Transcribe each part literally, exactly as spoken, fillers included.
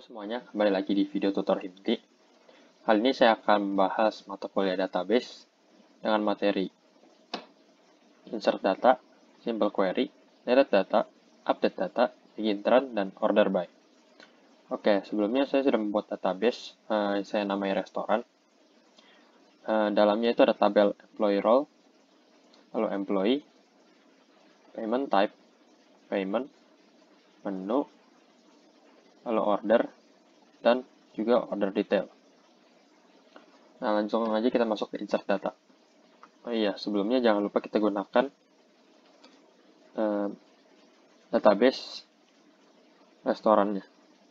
semuanya, kembali lagi di video tutor Himti. Kali ini saya akan membahas mata kuliah database dengan materi insert data, simple query, delete data, update data, begin run, dan order by. Oke, sebelumnya saya sudah membuat database, uh, saya namai restoran. Uh, dalamnya itu ada tabel employee role, lalu employee, payment type, payment, menu, lalu order, dan juga order detail. Nah, langsung aja kita masuk ke insert data. Oh iya, sebelumnya jangan lupa kita gunakan uh, database restorannya.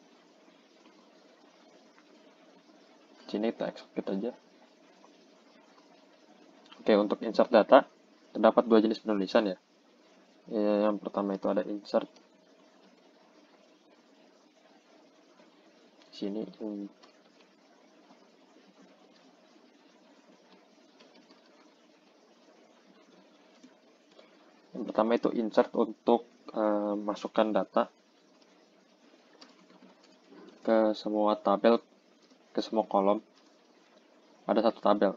Sini kita execute aja. Oke, untuk insert data, terdapat dua jenis penulisan ya. Yang pertama itu ada insert. Sini Yang pertama itu insert untuk uh, masukkan data ke semua tabel, ke semua kolom. Ada satu tabel.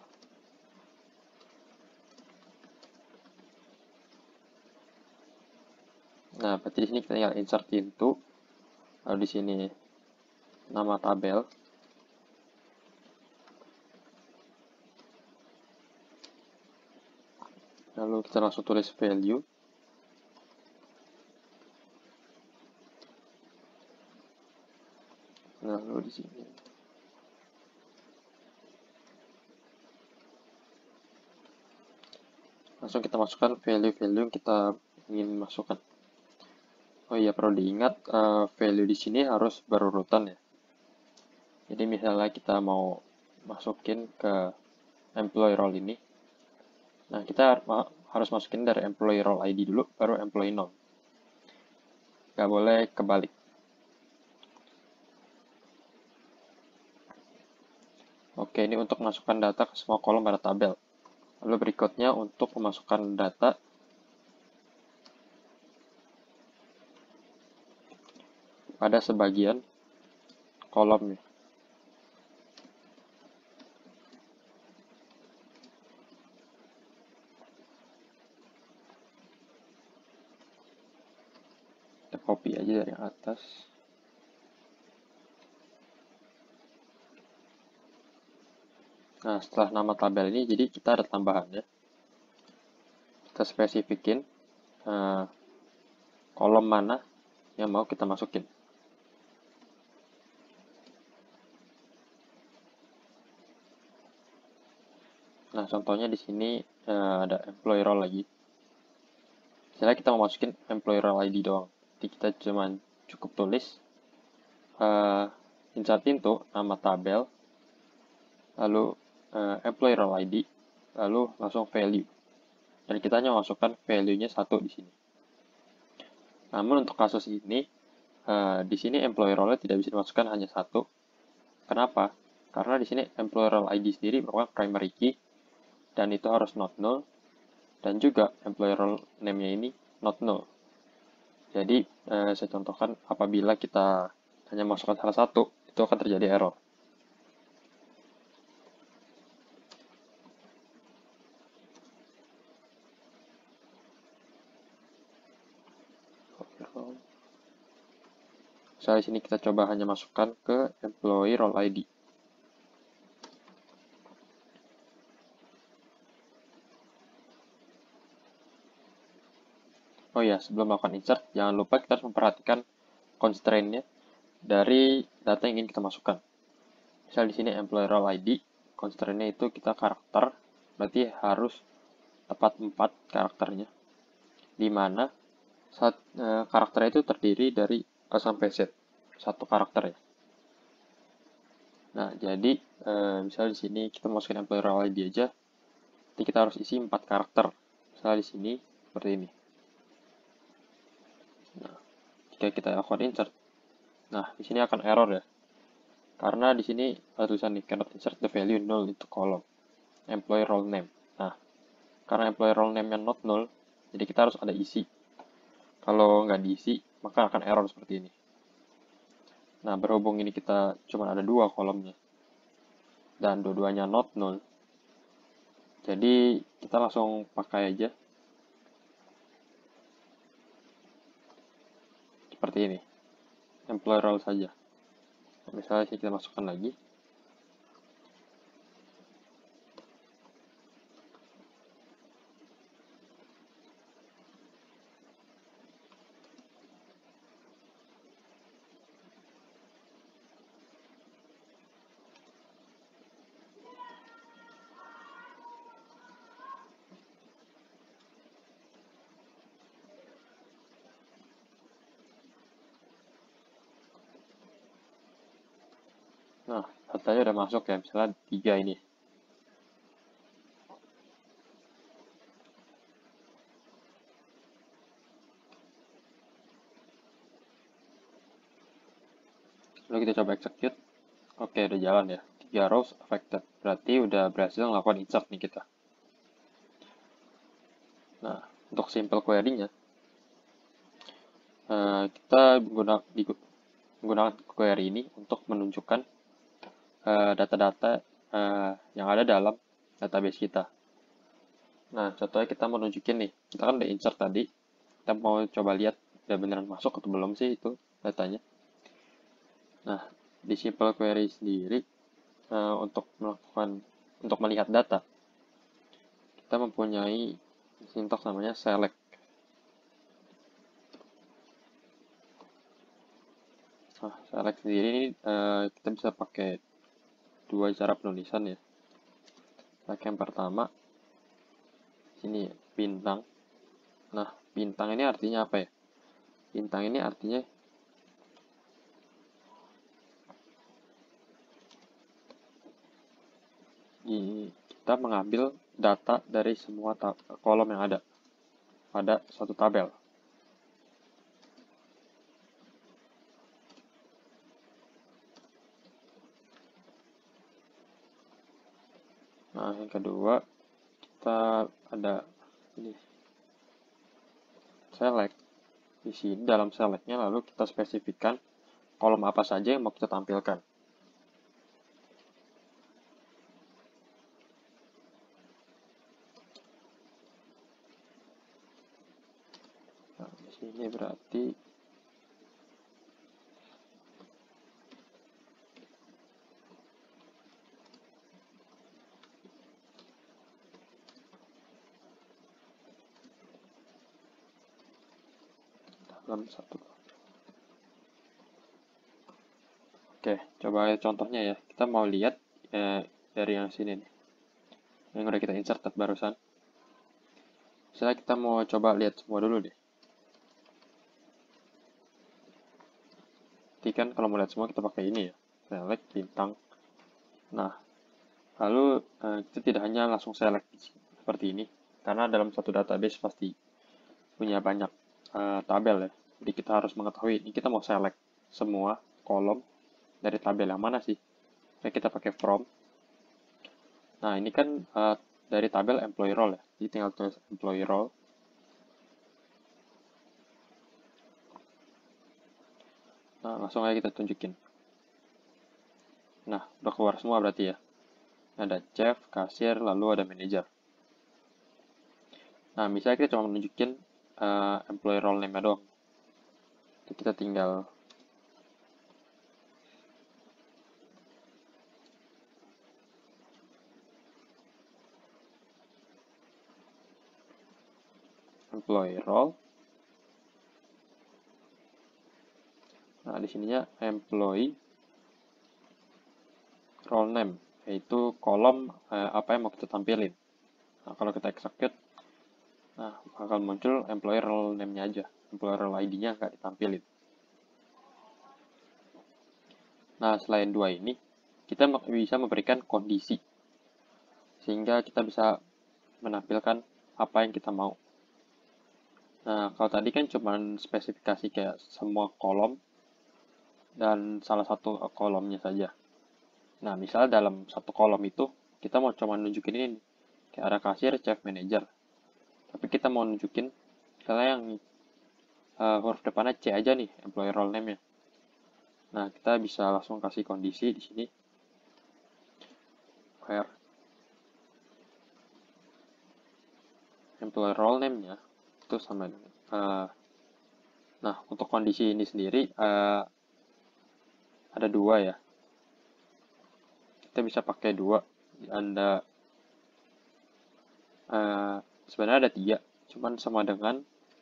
Nah, berarti di sini kita tinggal insert into, lalu di sini nama tabel. Lalu kita langsung tulis value. Lalu di sini langsung kita masukkan value-value yang kita ingin masukkan. Oh iya, perlu diingat uh, value di sini harus berurutan ya. Jadi misalnya kita mau masukin ke employee role ini. Nah, kita harus masukin dari employee role I D dulu, baru employee name. Nggak boleh kebalik. Oke, ini untuk masukkan data ke semua kolom pada tabel. Lalu berikutnya untuk memasukkan data pada sebagian kolomnya. Kita copy aja dari atas. Nah, setelah nama tabel ini, jadi kita ada tambahan ya. Kita spesifikin uh, kolom mana yang mau kita masukin. Nah, contohnya di sini uh, ada employee role lagi. Misalnya kita mau masukin employee role I D doang. Jadi kita cuma cukup tulis uh, insert into nama tabel, lalu uh, employee role I D, lalu langsung value. Dan kita hanya masukkan value-nya satu di sini. Namun untuk kasus ini, uh, di sini employee role tidak bisa dimasukkan hanya satu. Kenapa? Karena di sini employee role I D sendiri merupakan primary key, dan itu harus not null, dan juga employee role name-nya ini not null. Jadi, uh, saya contohkan apabila kita hanya masukkan salah satu, itu akan terjadi error. Misalnya di sini kita coba hanya masukkan ke employee role I D. Oh ya, sebelum melakukan insert, jangan lupa kita harus memperhatikan constraint-nya dari data yang ingin kita masukkan. Misal di sini employee role I D, constraint-nya itu kita karakter, berarti harus tepat empat karakternya. Di mana saat, e, karakternya itu terdiri dari A sampai Z, satu karakter ya. Nah, jadi e, misalnya di sini kita masukin employee role I D aja, jadi kita harus isi empat karakter. Misalnya di sini seperti ini. Nah, jika kita lakukan insert, nah di sini akan error ya. Karena di sini ada tulisan nih, cannot insert the value null into column employee role name. Nah, karena employee role name-nya not null, jadi kita harus ada isi. Kalau nggak diisi, maka akan error seperti ini. Nah, berhubung ini kita cuma ada dua kolomnya, dan dua-duanya not null, jadi kita langsung pakai aja seperti ini, employee role saja. Misalnya kita masukkan lagi, nah datanya udah masuk ya, misalnya tiga ini. Lalu kita coba execute. Oke, udah jalan ya. Tiga rows affected. Berarti udah berhasil melakukan insert nih kita. Nah, untuk simple query-nya, uh, kita menggunakan query ini untuk menunjukkan data-data uh, uh, yang ada dalam database kita. Nah, contohnya kita mau nunjukin nih. Kita kan udah insert tadi. Kita mau coba lihat udah beneran masuk atau belum sih itu datanya. Nah, di simple query sendiri, uh, untuk melakukan untuk melihat data, kita mempunyai sintaks namanya select. Nah, select sendiri ini uh, kita bisa pakai dua cara penulisan ya. Like yang pertama, sini bintang. Nah, bintang ini artinya apa ya? Bintang ini artinya kita mengambil data dari semua kolom yang ada pada suatu tabel. Nah, yang kedua, kita ada ini select. Di sini dalam selectnya lalu kita spesifikkan kolom apa saja yang mau kita tampilkan. Nah, di sini berarti dalam satu. Oke, coba contohnya ya. Kita mau lihat eh, dari yang sini nih. Yang udah kita insert barusan. Misalnya kita mau coba lihat semua dulu deh. Jadi kan kalau mau lihat semua kita pakai ini ya. Select bintang. Nah, lalu eh, kita tidak hanya langsung select seperti ini. Karena dalam satu database pasti punya banyak uh, tabel ya. Jadi kita harus mengetahui ini kita mau select semua kolom dari tabel yang mana sih. Oke, kita pakai from. Nah, ini kan uh, dari tabel employee role ya. Jadi tinggal tulis employee role. Nah, langsung aja kita tunjukin. Nah, udah keluar semua berarti ya. Ada chef, kasir, lalu ada manager. Nah, misalnya kita cuma menunjukin uh, employee role name-nya doang. Jadi kita tinggal employee role. Nah, di sininya employee role name, yaitu kolom eh, apa yang mau kita tampilin. Nah, kalau kita execute, nah, bakal muncul employee role name-nya aja. Employee role I D-nya nggak ditampilin. Nah, selain dua ini, kita bisa memberikan kondisi. Sehingga kita bisa menampilkan apa yang kita mau. Nah, kalau tadi kan cuma spesifikasi kayak semua kolom dan salah satu kolomnya saja. Nah, misalnya dalam satu kolom itu, kita mau cuma nunjukin ini, kayak ada kasir, chef, manager. Tapi kita mau nunjukin, misalnya yang uh, huruf depannya C aja nih, employee role name-nya. Nah, kita bisa langsung kasih kondisi di sini. Where employee role name-nya itu sama dengan uh, nah, untuk kondisi ini sendiri uh, ada dua ya. Kita bisa pakai dua. Anda uh, sebenarnya ada tiga, cuman sama dengan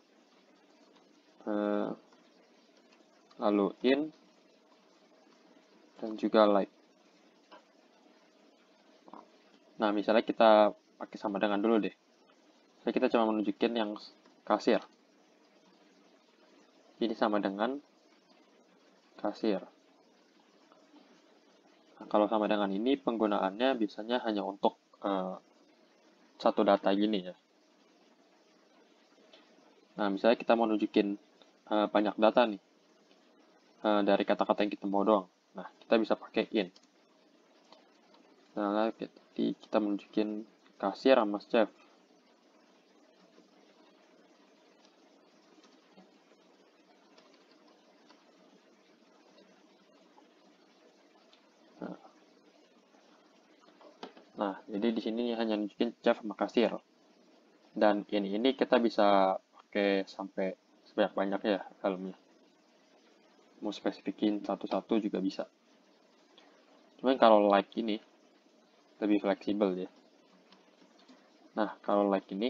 uh, lalu in dan juga like. Nah, misalnya kita pakai sama dengan dulu deh. Jadi kita cuma menunjukin yang kasir. Ini sama dengan kasir. Nah, kalau sama dengan ini penggunaannya biasanya hanya untuk uh, satu data gini ya. Nah, misalnya kita mau nunjukin uh, banyak data nih uh, dari kata-kata yang kita mau doang. Nah, kita bisa pakai in. Nah, kita, kita menunjukin kasir sama chef. Nah, jadi di sini hanya nunjukin chef sama kasir. Dan ini ini kita bisa pakai sampai sebanyak-banyaknya ya dalamnya. Mau spesifikin satu-satu juga bisa. Cuman kalau like ini lebih fleksibel ya. Nah, kalau like ini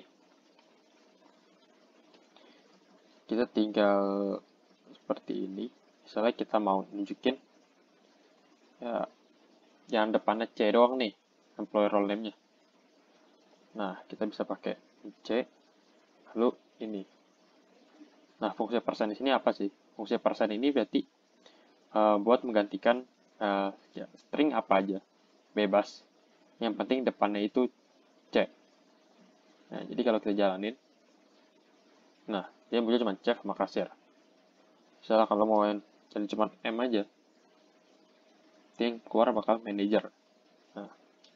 kita tinggal seperti ini. Misalnya kita mau nunjukin ya yang depannya C doang nih, employee role name-nya. Nah, kita bisa pakai C, lalu ini. Nah, fungsi persen di sini apa sih? Fungsi persen ini berarti uh, buat menggantikan uh, ya, string apa aja, bebas. Yang penting depannya itu C. Nah, jadi kalau kita jalanin, nah, dia muncul cuma chef sama kasir. Misalnya kalau mau jadi cuma M aja, yang keluar bakal manager. Nah,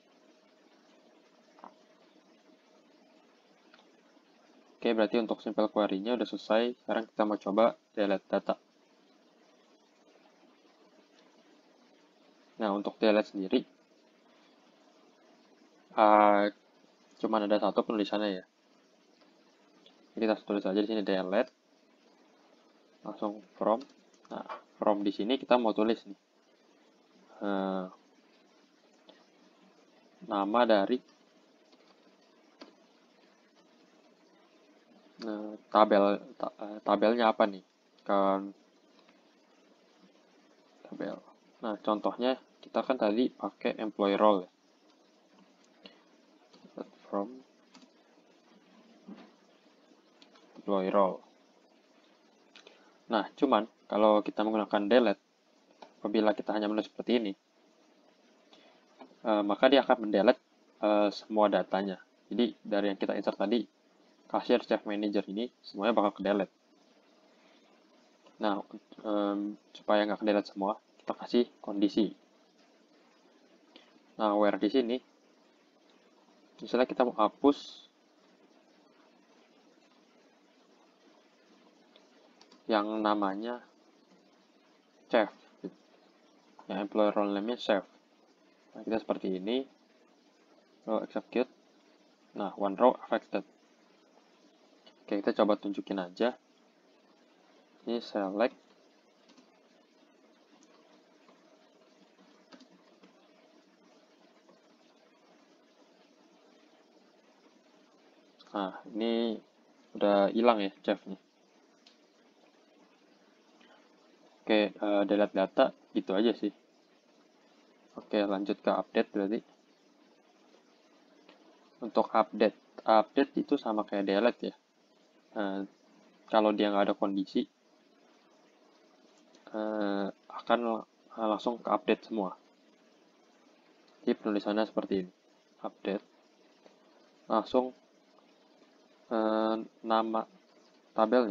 oke, berarti untuk simple query-nya udah selesai. Sekarang kita mau coba delete data. Nah, untuk delete sendiri, uh, cuman ada satu penulisannya ya. Jadi kita tulis aja di sini delete, langsung from. Nah, from di sini kita mau tulis nih uh, nama dari uh, tabel ta, uh, tabelnya apa nih? Kan tabel. Nah, contohnya kita kan tadi pakai employee role ya. From employee role. Nah, cuman kalau kita menggunakan delete, apabila kita hanya menulis seperti ini, uh, maka dia akan mendelete uh, semua datanya. Jadi dari yang kita insert tadi, cashier, chef, manager ini semuanya bakal ke delete. Nah, um, supaya nggak ke delete semua, kita kasih kondisi. Nah, where di sini, misalnya kita mau hapus yang namanya chef, yang employer role name-nya chef. Nah, kita seperti ini, row execute. Nah, one row affected. Oke, kita coba tunjukin aja. Ini select. Nah, ini udah hilang ya chef-nya. Oke, uh, delete data, gitu aja sih. Oke, lanjut ke update berarti. Untuk update, update itu sama kayak delete ya. Uh, kalau dia nggak ada kondisi, uh, akan langsung ke update semua. Jadi penulisannya seperti ini. Update. Langsung uh, nama tabelnya.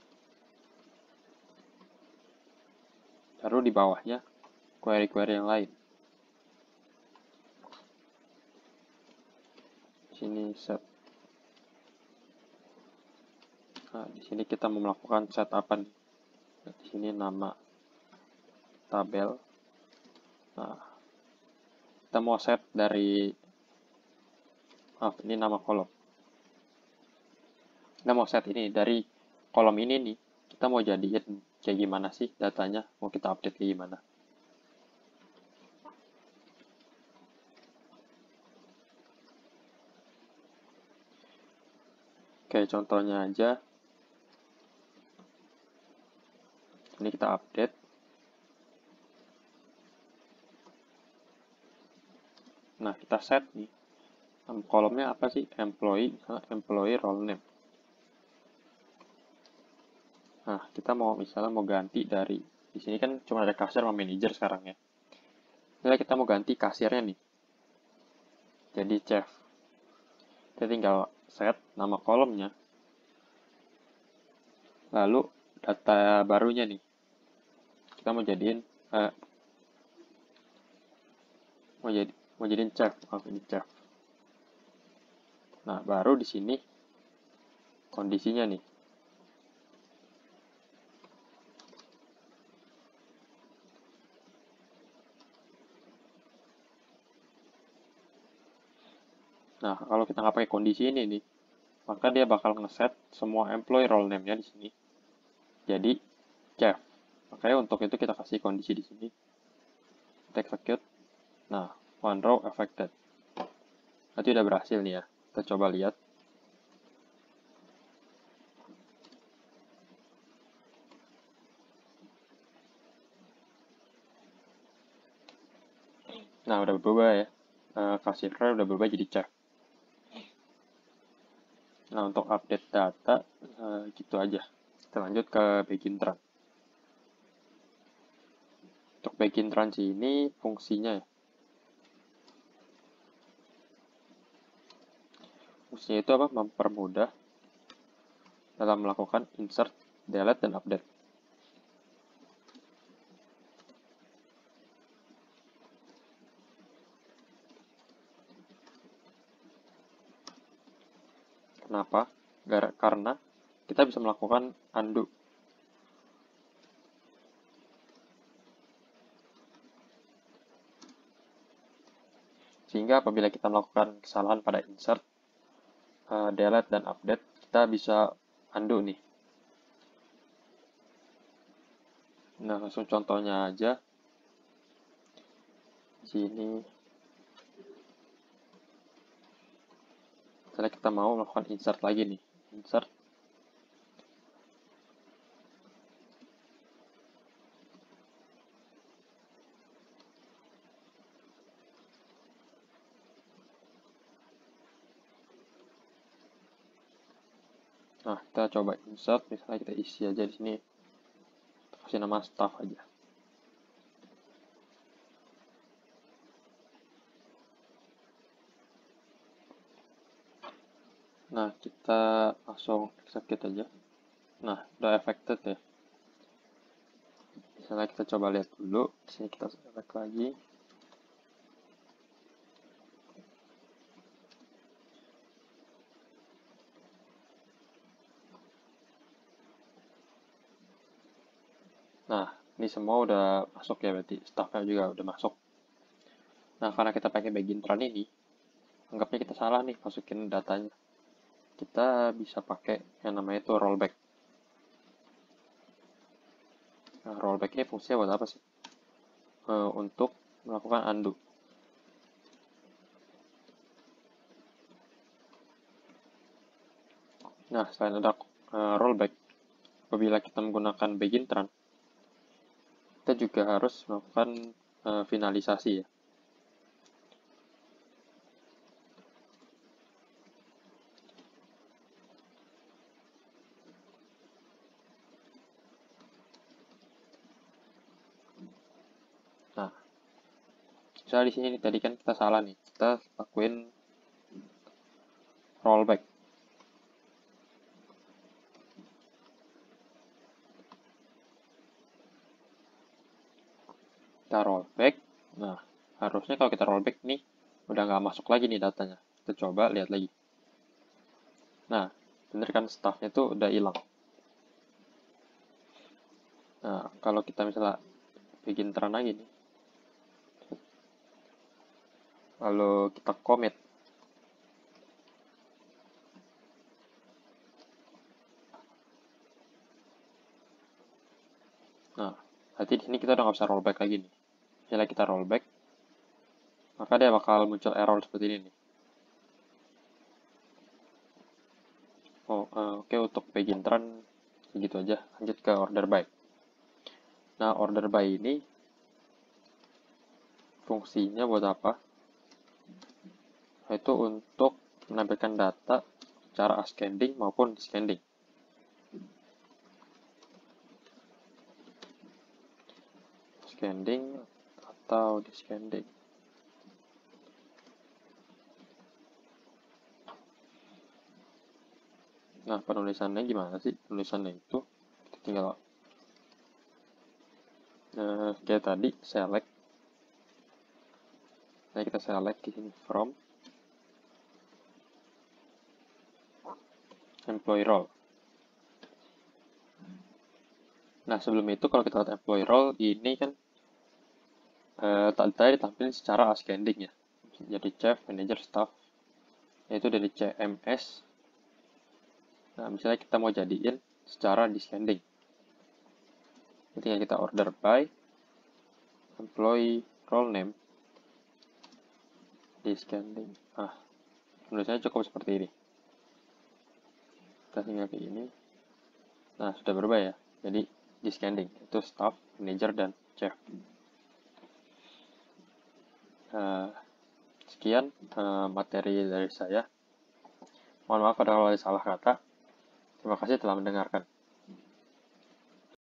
Baru di bawahnya query-query yang lain. Di sini set. Nah, di sini kita mau melakukan set apa nih? Nah, di sini nama tabel. Nah, kita mau set dari, maaf, ini nama kolom. Kita mau set ini dari kolom ini nih, kita mau jadiin kayak gimana sih datanya, mau kita update kayak gimana. Oke, contohnya aja. Ini kita update. Nah, kita set nih. Kolomnya apa sih? Employee, misalnya employee role name. Nah, kita mau misalnya mau ganti dari, di sini kan cuma ada kasir sama manager sekarang ya. Misalnya kita mau ganti kasirnya nih. Jadi chef. Kita tinggal set nama kolomnya. Lalu data barunya nih. Kita mau jadiin eh, mau jadi mau jadiin chef, maaf ini chef. Nah, baru di sini kondisinya nih. Nah, kalau kita nggak pakai kondisi ini nih, maka dia bakal ngeset semua employee role name-nya di sini. Jadi chef. Makanya untuk itu kita kasih kondisi di sini. Kita execute. Nah, one row affected. Berarti udah berhasil nih ya. Kita coba lihat. Nah, udah berubah ya. Uh, kasirnya udah berubah jadi chef. Nah, untuk update data, uh, gitu aja. Kita lanjut ke Begintran. Untuk Begintran ini fungsinya ya. Fungsinya itu apa? Mempermudah dalam melakukan insert, delete, dan update. Kenapa? Karena kita bisa melakukan undo. Sehingga apabila kita melakukan kesalahan pada insert, uh, delete, dan update, kita bisa undo nih. Nah, langsung contohnya aja. Di sini, misalnya kita mau melakukan insert lagi nih. Insert. Nah, kita coba insert, misalnya kita isi aja di sini. Kita kasih nama staff aja. Nah, kita langsung execute aja. Nah, udah affected ya. Misalnya kita coba lihat dulu. Di sini kita select lagi. Nah, ini semua udah masuk ya berarti. Staffnya juga udah masuk. Nah, karena kita pakai Begintran ini, anggapnya kita salah nih masukin datanya. Kita bisa pakai yang namanya itu rollback. Nah, rollback ini fungsinya buat apa sih? E, untuk melakukan undo. Nah, selain ada e, rollback, apabila kita menggunakan Begintran, kita juga harus melakukan e, finalisasi ya. Nah, misalnya di sini nih, tadi kan kita salah nih, kita lakuin rollback. Kita rollback. Nah, harusnya kalau kita rollback nih, udah nggak masuk lagi nih datanya. Kita coba lihat lagi. Nah, bener kan staffnya tuh udah hilang. Nah, kalau kita misalnya bikin terang lagi nih. Lalu kita commit. Nah, berarti di sini kita udah nggak bisa rollback lagi nih. Misalnya kita rollback, maka dia bakal muncul error seperti ini nih. Oh, uh, oke okay, untuk begin run segitu aja. Lanjut ke order by. Nah, order by ini fungsinya buat apa? Itu untuk menampilkan data secara ascending maupun descending. Ascending atau descending. Nah, penulisannya gimana sih? Penulisannya itu kita tinggal nah, kayak tadi select. Nah, kita select di sini from employee role. Nah, sebelum itu kalau kita lihat employee role ini kan eh, tadi ditampilkan secara ascending ya. Jadi chef, manager, staff. Yaitu dari C M S. Nah, misalnya kita mau jadiin secara descending. Ketika kita order by employee role name descending. Ah, menurut saya cukup seperti ini. Kita tinggal kayak ini. Nah, sudah berubah ya. Jadi descending itu staff, manager, dan chef. Uh, sekian uh, materi dari saya. Mohon maaf kalau ada salah kata. Terima kasih telah mendengarkan.